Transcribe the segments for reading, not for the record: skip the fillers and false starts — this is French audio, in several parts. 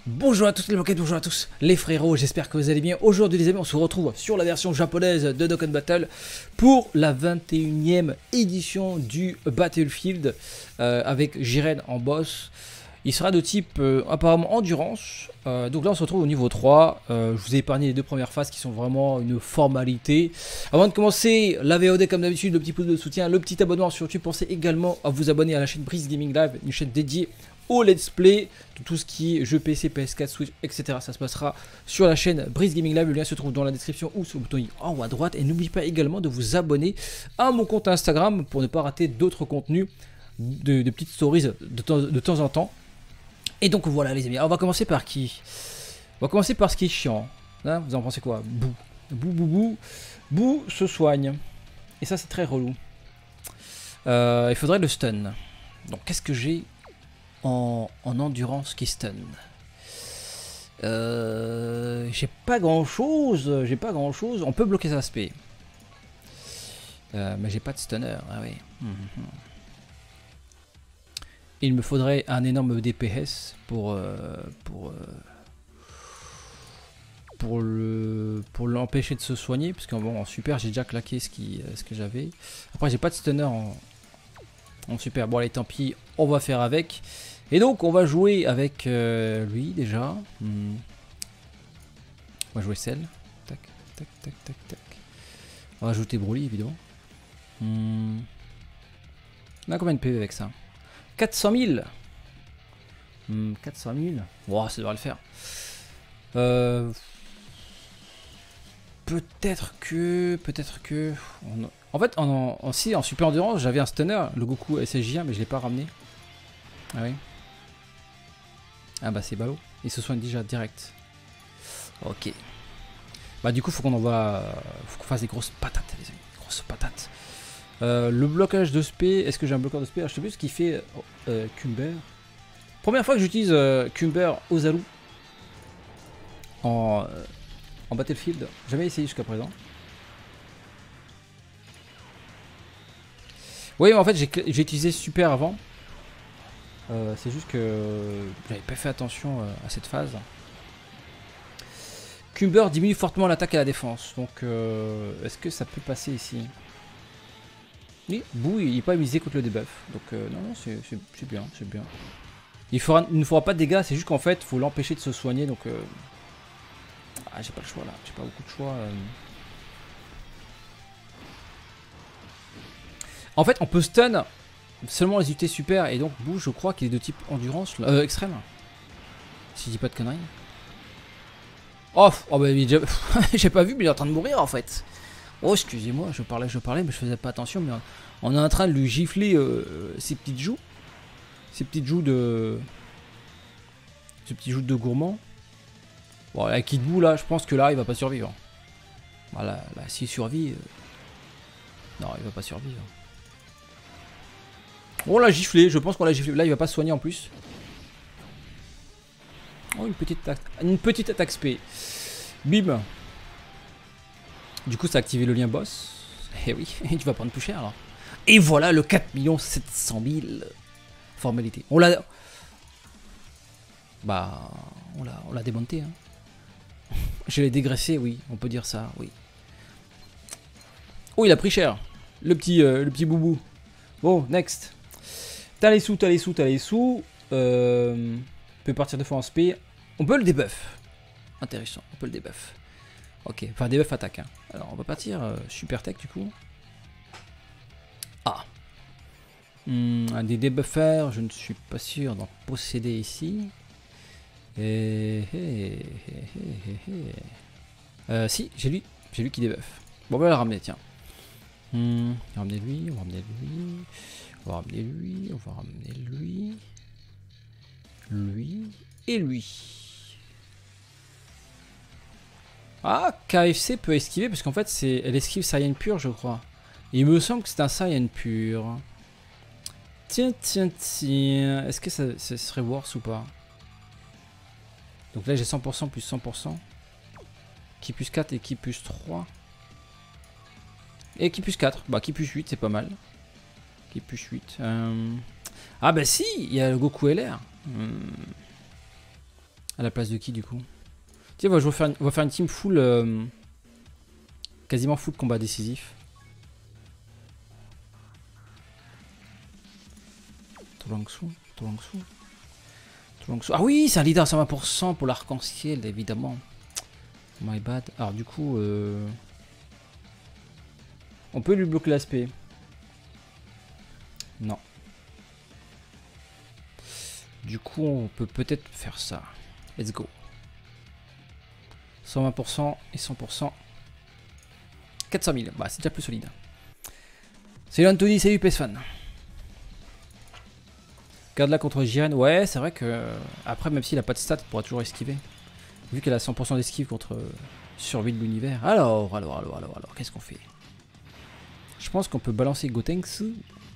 Bonjour à tous les moquettes, bonjour à tous les frérots, j'espère que vous allez bien. Aujourd'hui les amis, on se retrouve sur la version japonaise de Dokkan Battle pour la 21e édition du Battlefield avec Jiren en boss. Il sera de type apparemment endurance, donc là on se retrouve au niveau 3. Je vous ai épargné les deux premières phases qui sont vraiment une formalité. Avant de commencer, la VOD comme d'habitude, le petit pouce de soutien, le petit abonnement sur YouTube. Pensez également à vous abonner à la chaîne Breeze Gaming Live, une chaîne dédiée au let's play de tout ce qui est jeux PC, PS4, Switch, etc. Ça se passera sur la chaîne Breeze Gaming Live. Le lien se trouve dans la description ou sur le bouton en haut à droite. Et n'oubliez pas également de vous abonner à mon compte Instagram pour ne pas rater d'autres contenus, de petites stories de temps en temps. Et donc voilà les amis, alors, on va commencer par qui? On va commencer par ce qui est chiant. Hein, vous en pensez quoi? Bou. Bou se soigne. Et ça c'est très relou. Il faudrait le stun. Donc qu'est-ce que j'ai en endurance qui stun? J'ai pas grand chose. On peut bloquer sa SP. Mais j'ai pas de stunner. Ah oui. Il me faudrait un énorme DPS pour l'empêcher de se soigner, parce qu'en bon, en super j'ai déjà claqué ce que j'avais. Après j'ai pas de stunner en super. Bon allez tant pis, on va faire avec. Et donc on va jouer avec lui déjà. On va jouer Cell. Tac, tac, tac, tac, tac. On va ajouter Broly évidemment. On a combien de PV avec ça? 400 000. 400 000. Wow, ça devrait le faire. Peut-être que. En fait, en super endurance, j'avais un stunner, le Goku SSJ1, mais je l'ai pas ramené. Ah oui. Ah bah c'est ballot. Il se soigne déjà direct. Ok. Bah du coup, faut qu'on fasse des grosses patates, les amis. Grosses patates. Le blocage de SP, est-ce que j'ai un bloqueur de SP? Je sais plus ce qu'il fait Kumber. Première fois que j'utilise Kumber Ozaru en Battlefield. Jamais essayé jusqu'à présent. Oui, mais en fait j'ai utilisé Super avant. C'est juste que j'avais pas fait attention à cette phase. Kumber diminue fortement l'attaque et la défense. Donc est-ce que ça peut passer ici? Oui, Bou il n'est pas misé contre le debuff, donc non, c'est bien, c'est bien. Il ne fera pas de dégâts, c'est juste qu'en fait, il faut l'empêcher de se soigner, donc... Ah, j'ai pas le choix là, j'ai pas beaucoup de choix. En fait, on peut stun seulement les unités super, et donc Bou, je crois qu'il est de type endurance, extrême. Si je dis pas de conneries. Oh bah j'ai pas vu, mais il est en train de mourir en fait. Oh, excusez-moi, je parlais, mais je faisais pas attention. Mais on est en train de lui gifler ses petites joues. Ses petites joues de gourmand. Bon, avec Kid Buu, là, je pense que là, il va pas survivre. Voilà, là, s'il survit... Non, il va pas survivre. On l'a giflé, je pense qu'on l'a giflé. Là, il va pas se soigner en plus. Oh, une petite attaque spé. Bim. Du coup, ça a activé le lien boss. Eh oui, tu vas prendre plus cher alors. Et voilà le 4 700 000. Formalité. On l'a... Bah... On l'a démonté. Hein. Je l'ai dégraissé, oui. On peut dire ça, oui. Oh, il a pris cher. Le petit boubou. Bon, next. T'as les sous. On peut partir 2 fois en SP. On peut le debuff. Intéressant, on peut le debuff. Ok, enfin debuff attaque. Hein. Alors on va partir super tech du coup. Ah. Des debuffers, je ne suis pas sûr d'en posséder ici. Si, j'ai lui qui debuff. Bon, on va le ramener, tiens. On va ramener lui. Lui et lui. Ah, KFC peut esquiver parce qu'en fait elle esquive Saiyan pur, je crois. Et il me semble que c'est un Saiyan pur. Tiens. Est-ce que ça serait worse ou pas? Donc là j'ai 100% plus 100%. Qui plus 4 et qui plus 3. Et qui plus 4. Bah qui plus 8 c'est pas mal. Qui plus 8. Ah bah si, il y a le Goku LR. À la place de qui du coup? Tiens, on va faire une team full... quasiment full combat décisif. Tolangsu. Ah oui, c'est un leader à 120% pour l'arc-en-ciel, évidemment. My bad. Alors du coup... on peut lui bloquer l'aspect. Non. Du coup, on peut peut-être faire ça. Let's go. 120% et 100%. 400 000. Bah, c'est déjà plus solide. Salut Anthony, salut PESFan. Garde là contre Jiren. Ouais, c'est vrai que. Après, même s'il a pas de stats, il pourra toujours esquiver. Vu qu'elle a 100% d'esquive contre survie de l'univers. Alors, qu'est-ce qu'on fait? Je pense qu'on peut balancer Gotenks.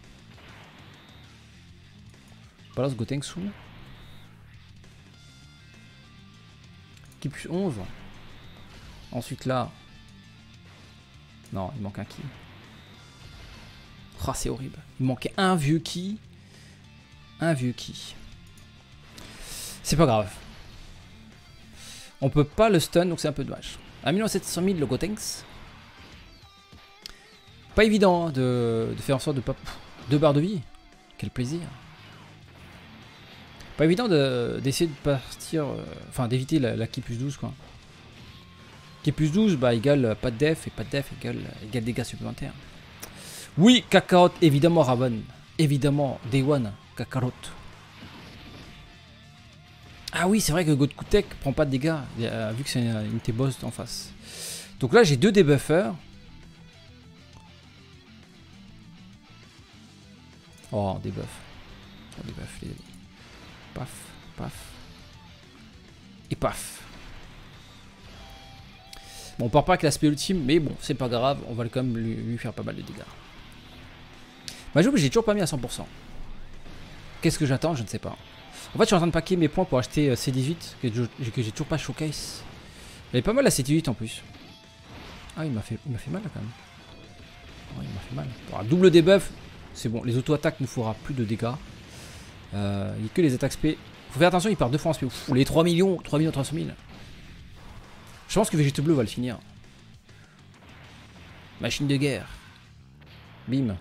Balance Gotenks. Qui plus 11. Ensuite là. Non, il manque un ki. Oh, c'est horrible. Il manquait un vieux ki. Un vieux ki. C'est pas grave. On peut pas le stun, donc c'est un peu dommage. 1 700 000 le Gotenks. Pas évident hein, de faire en sorte de pas... 2 barres de vie. Quel plaisir. Pas évident d'essayer de partir... Enfin d'éviter la ki plus 12 quoi. Ki plus 12 bah égale pas de def et pas de def égale dégâts supplémentaires. Oui, Kakarot, évidemment Raven. Évidemment, Day One, Kakarot. Ah oui, c'est vrai que Godkutek prend pas de dégâts, vu que c'est une T-boss en face. Donc là, j'ai 2 debuffers. Oh, debuff. Oh, debuff, les amis. Paf, paf. Et paf. Bon, on part pas avec l'aspect ultime, mais bon, c'est pas grave, on va quand même lui faire pas mal de dégâts. Ma joue, j'ai toujours pas mis à 100%. Qu'est-ce que j'attends? Je ne sais pas. En fait, je suis en train de paquer mes points pour acheter C18, que j'ai toujours pas showcase. Il est pas mal la C18 en plus. Ah, il m'a fait mal là quand même. Oh, il m'a fait mal. Alors, double debuff, c'est bon. Les auto-attaques nous fera plus de dégâts. Il n'y a que les attaques SP. Faut faire attention, il part 2 fois en SP. Ouf, les 3 millions 300 000. Je pense que Végéto Bleu va le finir. Machine de guerre. Bim.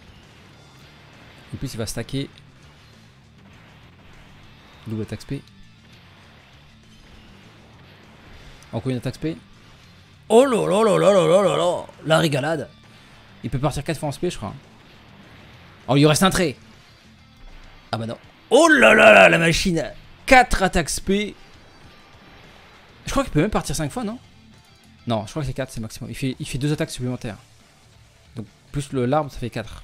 En plus, il va stacker. Double attaque SP. Encore une attaque SP. Oh là là là là là là là là. La régalade. Il peut partir 4 fois en SP, je crois. Oh, il lui reste un trait. Ah bah non. Oh là là là, la machine. 4 attaques SP. Je crois qu'il peut même partir 5 fois, non? Non, je crois que c'est 4, c'est maximum. Il fait 2 attaques supplémentaires. Donc, plus l'arbre, ça fait 4.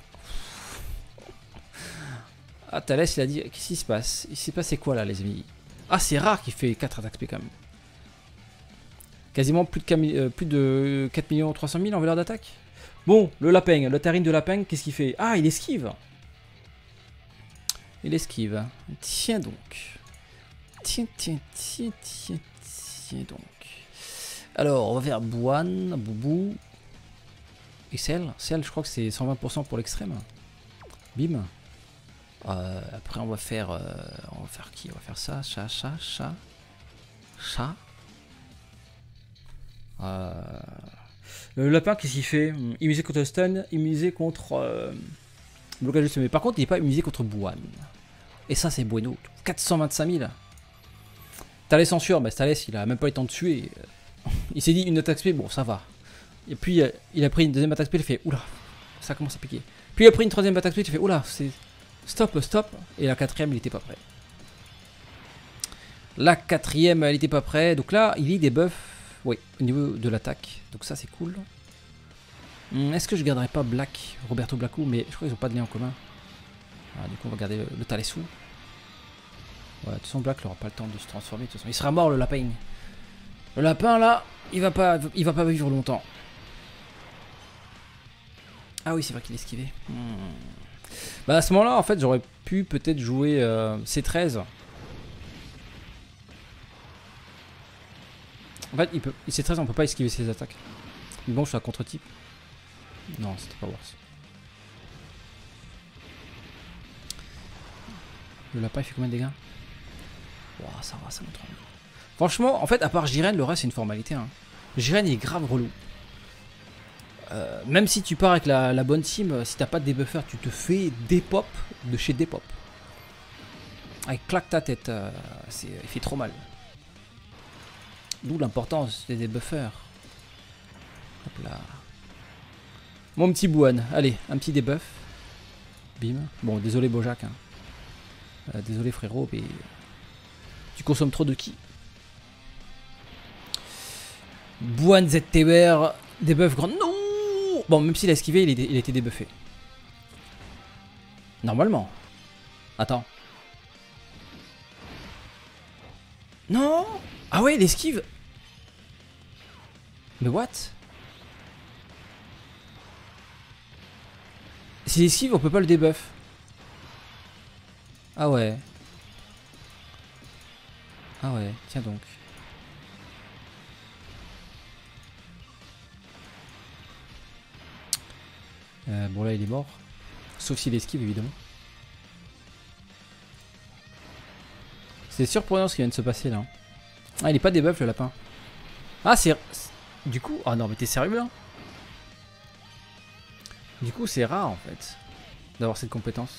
Ah, Thalès, il a dit... Qu'est-ce qui se passe? Il s'est passé quoi, là, les amis? Ah, c'est rare qu'il fait 4 attaques SP, quand même. Quasiment plus de 4 300 000 en valeur d'attaque. Bon, le lapin, le tarine de lapin, qu'est-ce qu'il fait? Ah, il esquive. Il esquive. Tiens donc. Tiens donc. Alors, on va faire Bouane, Boubou. Et Cell. Cell, je crois que c'est 120% pour l'extrême. Bim. Après, on va faire qui? On va faire ça. Chat. Le lapin, qu'est-ce qu'il fait? Immunisé contre stun, immunisé contre blocage de sommet. Par contre, il n'est pas immunisé contre Bouane. Et ça, c'est bueno. 425 000. Thalès censure, bah Thalès, il a même pas eu le temps de tuer. Il s'est dit une attaque spé, bon, ça va. Et puis, il a pris une deuxième attaque spé, il fait oula, ça commence à piquer. Puis, il a pris une troisième attaque spé, il fait oula, c'est stop. Et la quatrième, il était pas prêt. La quatrième, elle était pas prêt. Donc là, il y a des buffs. Oui, au niveau de l'attaque. Donc ça, c'est cool. Est-ce que je garderai pas Black, Roberto Blackou? Mais je crois qu'ils ont pas de lien en commun. Ah, du coup, on va garder le Thalessou. Ouais, de toute façon, Black n'aura pas le temps de se transformer. De toute façon, il sera mort, le lapin. Le lapin, là, il va pas vivre longtemps. Ah oui, c'est vrai qu'il est esquivé. Bah, à ce moment-là, en fait, j'aurais pu peut-être jouer C13. En fait, C13, on peut pas esquiver ses attaques. Mais bon, je suis à contre-type. Non, c'était pas worse. Le lapin, il fait combien de dégâts? Wow, ça va, ça montre. Franchement, en fait, à part Jiren, le reste c'est une formalité. Hein. Jiren il est grave relou. Même si tu pars avec la bonne team, si t'as pas de débuffer, tu te fais Depop de chez Depop. Ah, il claque ta tête, il fait trop mal. D'où l'importance des débuffers. Hop là. Mon petit Bouane, allez, un petit debuff. Bim. Bon, désolé Bojack. Hein. Désolé frérot, mais tu consommes trop de ki. Bouane ZTR, debuff grand. Non. Bon, même s'il a esquivé, il a été débuffé. Normalement. Attends. Non. Ah ouais, il esquive. Mais what? S'il esquive, on peut pas le debuff. Ah ouais. Ah ouais, tiens donc. Bon là il est mort. Sauf s'il esquive évidemment. C'est surprenant ce qui vient de se passer là. Ah il est pas debuff le lapin. Ah c'est... Du coup... Ah non mais t'es sérieux là? Du coup c'est rare en fait. D'avoir cette compétence.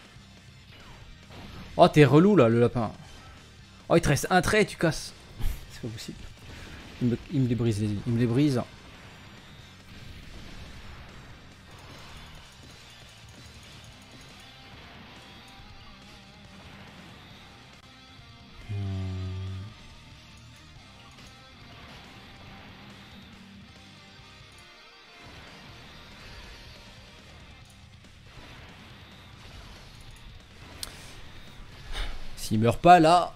Oh t'es relou là le lapin. Oh il te reste un trait et tu casses. C'est pas possible. Il me les brise les yeux. Il me les brise. S'il meurt pas là.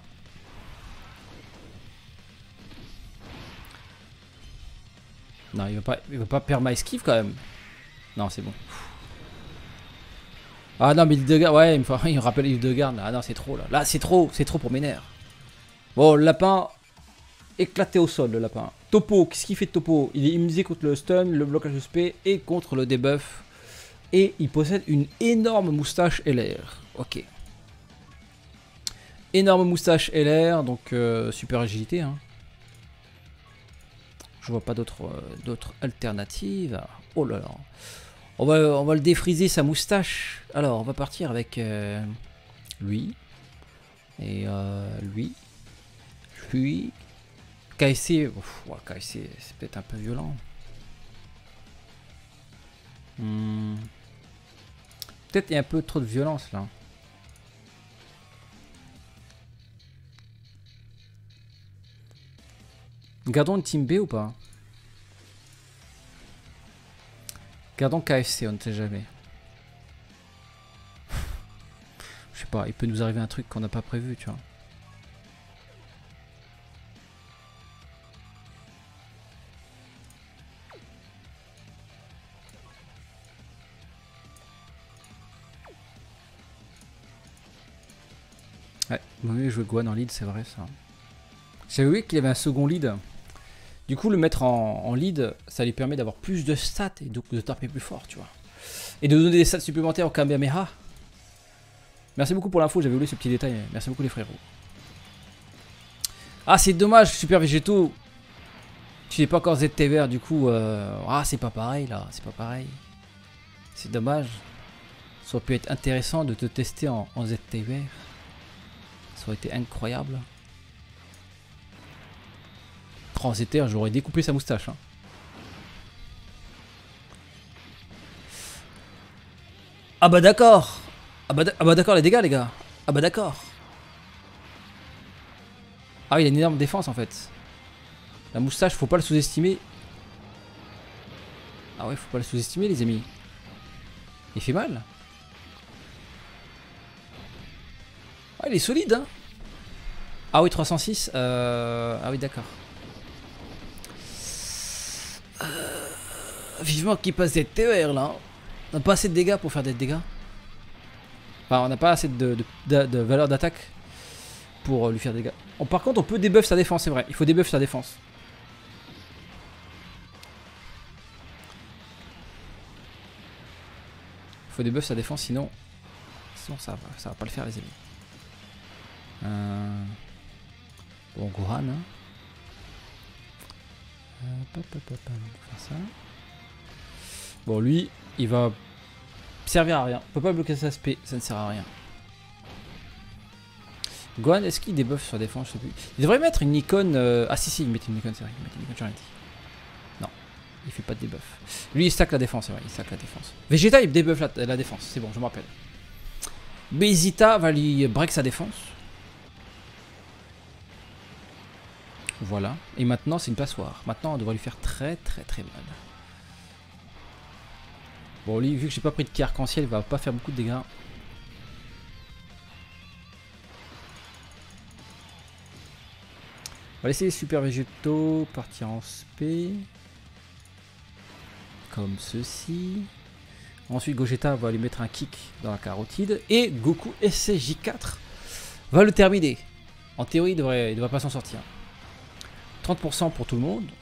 Non, il va pas perma esquive quand même. Non, c'est bon. Ah non, mais Hildegarde, ouais, il me rappelle Hildegarde. Ah non, c'est trop là. Là, c'est trop pour mes nerfs. Bon, le lapin éclaté au sol, le lapin. Topo, qu'est-ce qu'il fait de Topo? Il est immunisé contre le stun, le blocage de SP et contre le debuff. Et il possède une énorme moustache LR. Ok. Énorme moustache LR, donc super agilité. Hein. Je vois pas d'autres alternatives. Oh là là. On va le défriser sa moustache. Alors, on va partir avec lui. Et lui. Lui. KSC. Ouf, ouais, KSC, c'est peut-être un peu violent. Peut-être il y a un peu trop de violence là. Gardons une team B ou pas? Gardons KFC, on ne sait jamais. Je sais pas, il peut nous arriver un truc qu'on n'a pas prévu, tu vois. Ouais, vaut mieux jouer Guan en lead, c'est vrai ça. J'avais oublié qu'il avait un second lead. Du coup, le mettre en lead, ça lui permet d'avoir plus de stats et donc de taper plus fort, tu vois. Et de donner des stats supplémentaires au Kamehameha. Merci beaucoup pour l'info, j'avais oublié ce petit détail. Merci beaucoup les frérots. Ah, c'est dommage, Super Végétaux. Tu n'es pas encore ZTVR, du coup. Ah, c'est pas pareil là, c'est pas pareil. C'est dommage. Ça aurait pu être intéressant de te tester en ZTVR. Ça aurait été incroyable. En ZTR, j'aurais découpé sa moustache. Hein. Ah bah d'accord. Ah bah d'accord les dégâts les gars. Ah bah d'accord. Ah il a une énorme défense en fait. La moustache, faut pas le sous-estimer. Ah ouais, faut pas le sous-estimer les amis. Il fait mal. Ah il est solide hein. Ah oui 306. Ah oui d'accord. Vivement qu'il passe des TER là. On n'a pas assez de dégâts pour faire des dégâts. Enfin, on n'a pas assez de valeur d'attaque pour lui faire des dégâts. Oh, par contre, on peut debuff sa défense, c'est vrai. Il faut debuff sa défense. Il faut debuff sa défense, sinon ça va pas le faire, les amis. Bon, Gohan. Hein. On va faire ça. Bon, lui, il va servir à rien. On peut pas bloquer sa SP, ça ne sert à rien. Gohan, est-ce qu'il débuffe sur défense? Je sais plus. Il devrait mettre une icône. Ah, si, il met une icône, c'est vrai. Il met une icône, j'ai rien dit. Non, il fait pas de debuff. Lui, il stack la défense, c'est vrai. Il stack la défense. Vegeta, il débuffe la défense. C'est bon, je me rappelle. Bezita va lui break sa défense. Voilà. Et maintenant, c'est une passoire. Maintenant, on devrait lui faire très mal. Bon, lui, vu que j'ai pas pris de qui arc-en-ciel, il va pas faire beaucoup de dégâts. On va laisser les super végétaux partir en spé. Comme ceci. Ensuite, Gogeta va lui mettre un kick dans la carotide. Et Goku SCJ4 va le terminer. En théorie, il devrait pas s'en sortir. 30% pour tout le monde.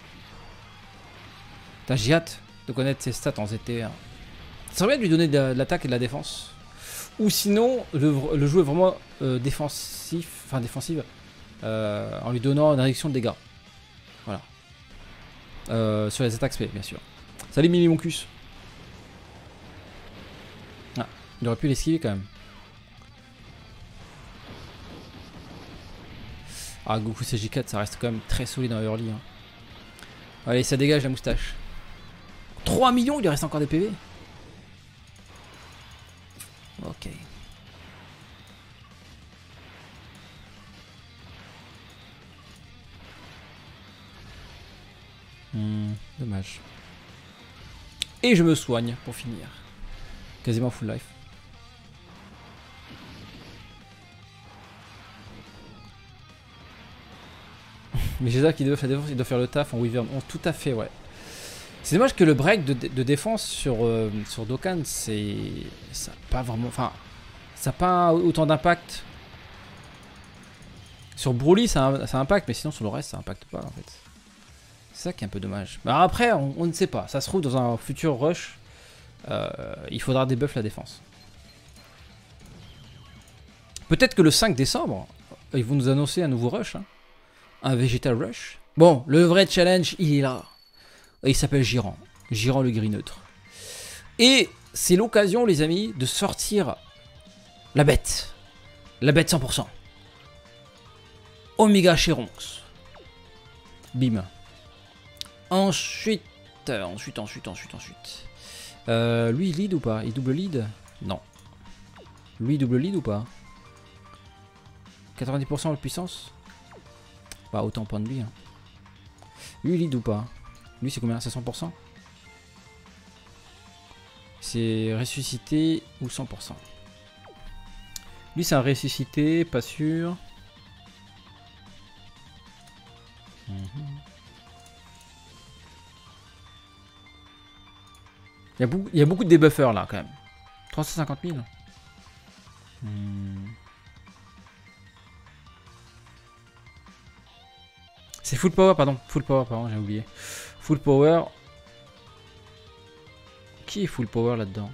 J'ai hâte de connaître ses stats en ZT1. Ça serait bien de lui donner de l'attaque et de la défense. Ou sinon, le jouer vraiment défensive, en lui donnant une réduction de dégâts. Voilà. Sur les attaques spé, bien sûr. Salut Millimoncus. Ah, il aurait pu l'esquiver quand même. Ah, Goku CJ4, ça reste quand même très solide en early. Hein. Allez, ça dégage la moustache. 3 millions, il lui reste encore des PV. Ok. Dommage. Et je me soigne pour finir. Quasiment full life. Mais j'ai ça qui doit faire la défense, il doit faire le taf en Wyvern 11. Tout à fait, ouais. C'est dommage que le break de défense sur Dokkan, c'est. Ça n'a pas vraiment. Enfin. Ça n'a pas autant d'impact. Sur Broly, ça impacte, mais sinon sur le reste, ça impacte pas en fait. C'est ça qui est un peu dommage. Alors après, on ne sait pas. Ça se trouve dans un futur rush, il faudra débuff la défense. Peut-être que le 5 décembre, ils vont nous annoncer un nouveau rush. Hein. Un Vegeta Rush. Bon, le vrai challenge, il est là. Il s'appelle Giran. Giran le gris neutre. Et c'est l'occasion, les amis, de sortir la bête. La bête 100%. Omega Shéronx. Bim. Ensuite. Lui, il lead ou pas? Il double lead? Non. Lui, il double lead ou pas? 90% de puissance? Bah, autant point de lui. Hein. Lui, il lead ou pas? Lui, c'est combien? C'est 100%? C'est ressuscité ou 100%? Lui, c'est un ressuscité, pas sûr. Il y a beaucoup de débuffeurs là quand même. 350 000. C'est full power, pardon. Full power, pardon, j'ai oublié. Full power. Qui est full power là-dedans?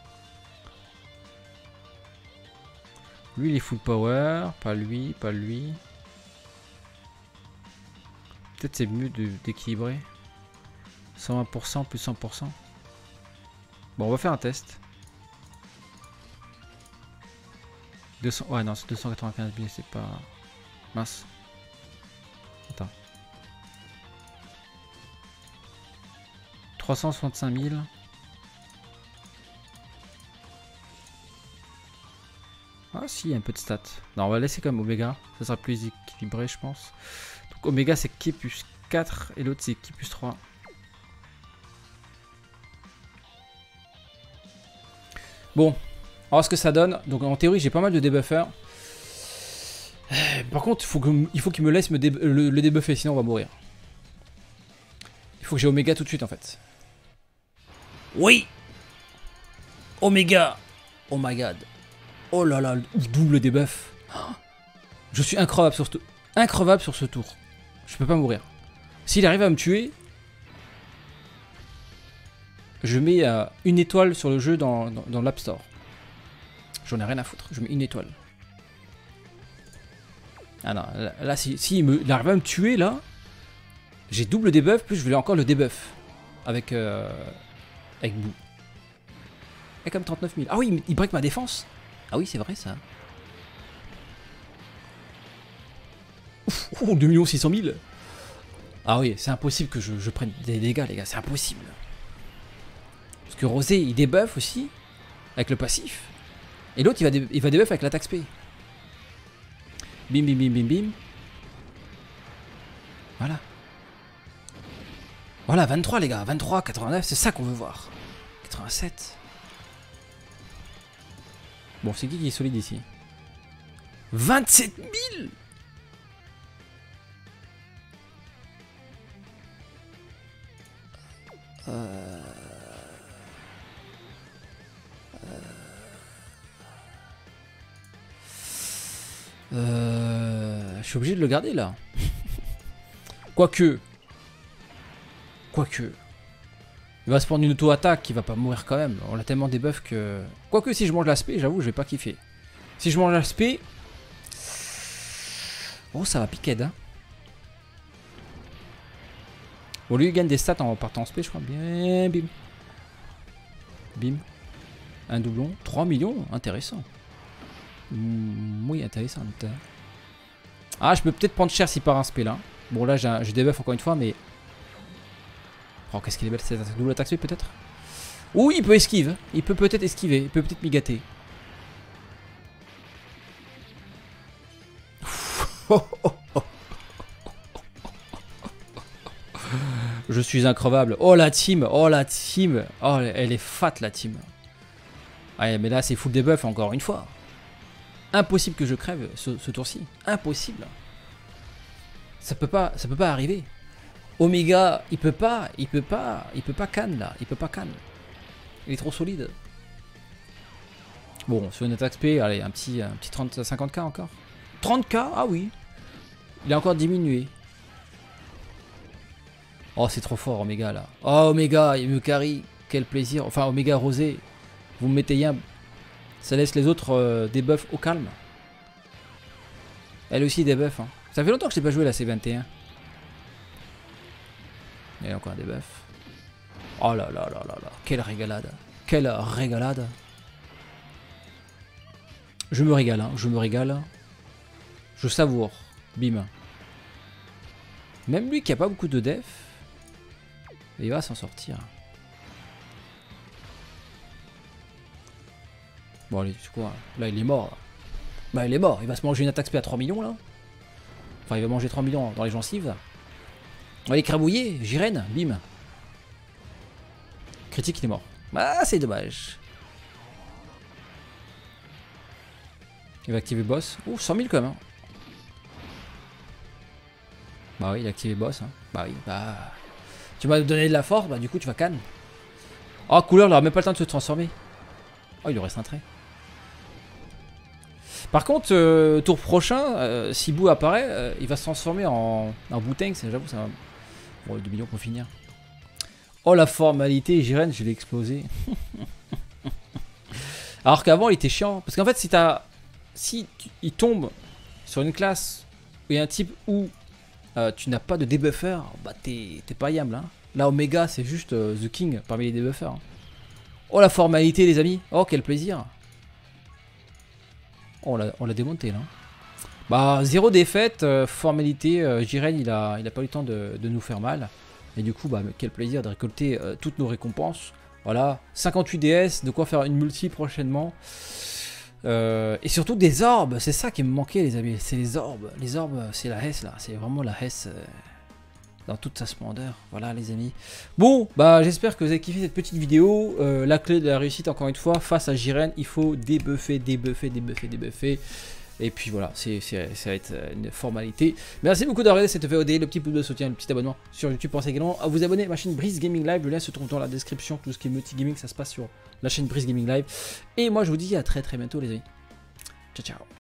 Lui, il est full power. Pas lui, pas lui. Peut-être c'est mieux d'équilibrer. 120% plus 100%. Bon, on va faire un test. 200... Ouais, non, c'est 295 000, c'est pas... Mince. Attends. 365 000. Ah si, il y a un peu de stats. Non, on va laisser comme Omega. Ça sera plus équilibré, je pense. Donc Omega, c'est qui plus 4 et l'autre, c'est qui plus 3. Bon, alors ce que ça donne. Donc en théorie, j'ai pas mal de debuffers. Par contre, il faut qu'il me laisse le débuffer, sinon on va mourir. Il faut que j'ai Omega tout de suite en fait. Oui, Omega. Oh my god. Oh là là, double debuff. Je suis increvable sur ce tour. Je peux pas mourir. S'il arrive à me tuer, je mets une étoile sur le jeu dans l'App Store. J'en ai rien à foutre, je mets une étoile. Ah non, là si il arrive à me tuer là, j'ai double debuff, plus je voulais encore le debuff. Avec Boo. Et comme 39 000. Ah oui, il break ma défense. Ah oui, c'est vrai ça. Ouf, oh, 2 600 000. Ah oui, c'est impossible que je prenne des dégâts, les gars, c'est impossible. Parce que Rosé, il debuff aussi, avec le passif. Et l'autre, il va debuff avec l'attaque spé. Bim, bim, bim, bim, bim. Voilà. Voilà, 23 les gars, 23, 89, c'est ça qu'on veut voir. 87. Bon, c'est qui est solide ici? 27 000. Je suis obligé de le garder là. Quoique. Il va se prendre une auto-attaque qui va pas mourir quand même. On a tellement des buffs que... Quoique si je mange l'aspect, j'avoue, je vais pas kiffer. Si je mange l'aspect... Oh, ça va piquer, hein. Bon, lui, il gagne des stats en partant en spé, je crois. Bien, bim. Bim. Un doublon. 3 millions, intéressant. Oui, intéressant. Ah, je peux peut-être prendre cher s'il part un spé, là. Bon, là, j'ai des buffs encore une fois, mais... Oh, qu'est-ce qu'il est belle cette double attaque spé, peut-être. Ouh, il peut esquiver. Il peut peut-être esquiver. Il peut peut-être m'y gâter. Je suis increvable. Oh la team. Oh la team. Oh, elle est fat la team. Ouais, mais là c'est full debuff encore une fois. Impossible que je crève ce tour-ci. Impossible. Ça peut pas arriver. Omega, il peut pas canne là. Il peut pas canne. Il est trop solide. Bon, sur une attaque spé, allez, un petit 50k encore. 30k, ah oui. Il est encore diminué. Oh, c'est trop fort, Omega, là. Oh, Omega, il me carry. Quel plaisir. Enfin, Omega Rosé. Vous me mettez bien. Ça laisse les autres debuff au calme. Elle aussi debuff. Hein. Ça fait longtemps que je n'ai pas joué la C21. Il y a encore un debuff. Oh là là là là là. Quelle régalade. Quelle régalade. Je me régale, hein. Je me régale. Je savoure. Bim. Même lui qui a pas beaucoup de def, il va s'en sortir. Bon allez, c'est quoi? Là il est mort. Là. Bah il est mort, il va se manger une attaque spé à 3 millions là. Enfin il va manger 3 millions dans les gencives. On va écrabouiller, Jiren, bim. Critique, il est mort. Ah c'est dommage. Il va activer boss. Oh 100 000 quand même. Hein. Bah oui, il a activé boss. Hein. Bah oui, bah... Tu m'as donné de la force, bah du coup tu vas canne. Oh couleur, il n'aura même pas le temps de se transformer. Oh il lui reste un trait. Par contre, tour prochain, si Boo apparaît, il va se transformer en Bouteng, j'avoue ça va... Bon, 2 millions pour finir. Oh la formalité, Jiren, je l'ai explosé. Alors qu'avant il était chiant. Parce qu'en fait si il tombe sur une classe où il y a un type où tu n'as pas de debuffer, bah t'es pas yam là. Là Omega c'est juste The King parmi les debuffers. Oh la formalité les amis, oh quel plaisir. Oh, on l'a démonté là. Bah 0 défaite, formalité, Jiren il a pas eu le temps de nous faire mal. Et du coup bah quel plaisir de récolter toutes nos récompenses. Voilà, 58 DS, de quoi faire une multi prochainement. Et surtout des orbes, c'est ça qui me manquait les amis, c'est les orbes. Les orbes, c'est la Hesse là, c'est vraiment la Hesse dans toute sa splendeur. Voilà les amis. Bon, bah j'espère que vous avez kiffé cette petite vidéo. La clé de la réussite encore une fois, face à Jiren, il faut débuffer. Et puis voilà, ça va être une formalité. Merci beaucoup d'avoir regardé cette VOD, le petit pouce de soutien, le petit abonnement sur YouTube. Pensez également à vous abonner à ma chaîne Brice Gaming Live. Le lien se trouve dans la description. Tout ce qui est multi-gaming, ça se passe sur la chaîne Brice Gaming Live. Et moi, je vous dis à très bientôt, les amis. Ciao, ciao.